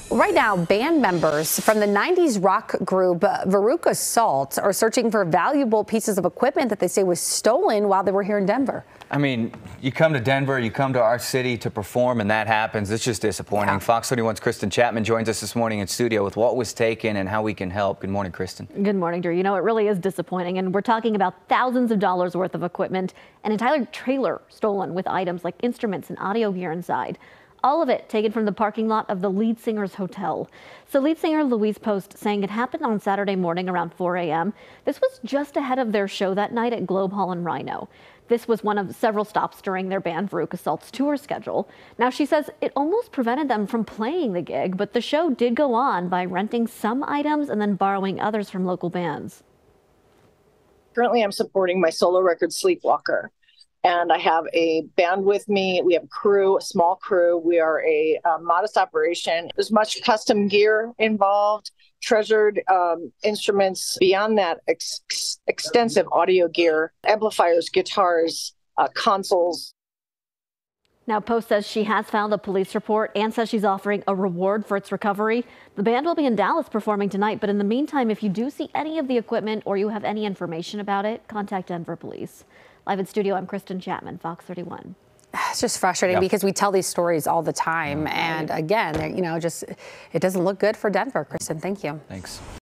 Right now, band members from the 90s rock group Veruca Salt are searching for valuable pieces of equipment that they say was stolen while they were here in Denver. I mean, you come to Denver, you come to our city to perform, and that happens. It's just disappointing. Yeah. Fox 31's Kristen Chapman joins us this morning in studio with what was taken and how we can help. Good morning, Kristen. Good morning, Drew. You know, it really is disappointing, and we're talking about thousands of dollars worth of equipment, an entire trailer stolen with items like instruments and audio gear inside. All of it taken from the parking lot of the lead singer's hotel. So lead singer Louise Post saying it happened on Saturday morning around 4 a.m. This was just ahead of their show that night at Globe Hall in Rhino. This was one of several stops during their band Veruca Salt's tour schedule. Now she says it almost prevented them from playing the gig, but the show did go on by renting some items and then borrowing others from local bands. Currently, I'm supporting my solo record Sleepwalker. And I have a band with me. We have a crew, a small crew. We are a modest operation. There's much custom gear involved, treasured instruments. Beyond that, extensive audio gear, amplifiers, guitars, consoles. Now, Post says she has filed a police report and says she's offering a reward for its recovery. The band will be in Dallas performing tonight, but in the meantime, if you do see any of the equipment or you have any information about it, contact Denver Police. Live in studio, I'm Kristen Chapman, Fox 31. It's just frustrating because we tell these stories all the time. And again, you know, just it doesn't look good for Denver. Kristen, thank you. Thanks.